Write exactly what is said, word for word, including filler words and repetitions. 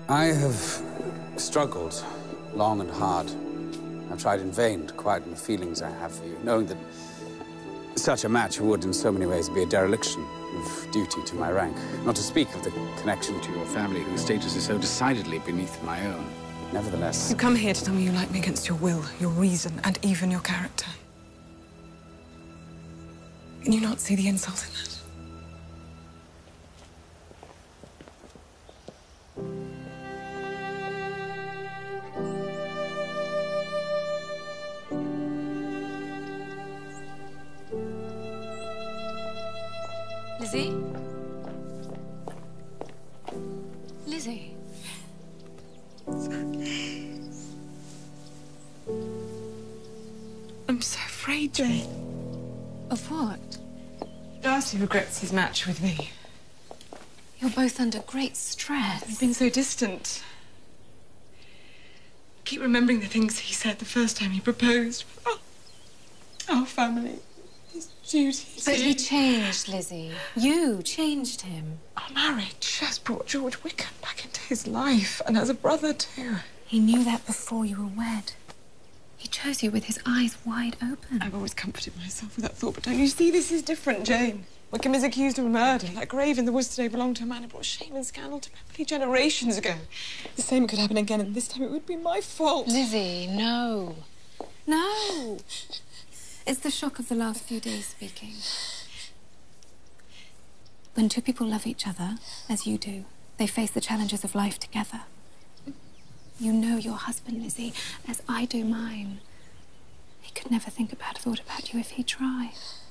I have struggled long and hard. I've tried in vain to quieten the feelings I have for you, knowing that such a match would in so many ways be a dereliction of duty to my rank. Not to speak of the connection to your family, whose status is so decidedly beneath my own. Nevertheless... You come here to tell me you like me against your will, your reason, and even your character. Can you not see the insult in that? Lizzie? Lizzie? I'm so afraid, Jane. Of what? Darcy regrets his match with me. You're both under great stress. We've been so distant. I keep remembering the things he said the first time he proposed. Oh, our family, his duties. But he changed, Lizzie. You changed him. Our marriage has brought George Wickham back into his life, and as a brother too. He knew that before you were wed. He chose you with his eyes wide open. I've always comforted myself with that thought, but don't you see this is different, Jane? Wickham is accused of murder. That grave in the woods today belonged to a man who brought shame and scandal to Pemberley generations ago. The same could happen again, and this time it would be my fault. Lizzie, no. No. It's the shock of the last few days speaking. When two people love each other, as you do, they face the challenges of life together. You know your husband, Lizzie, as I do mine. He could never think a bad thought about you if he tried.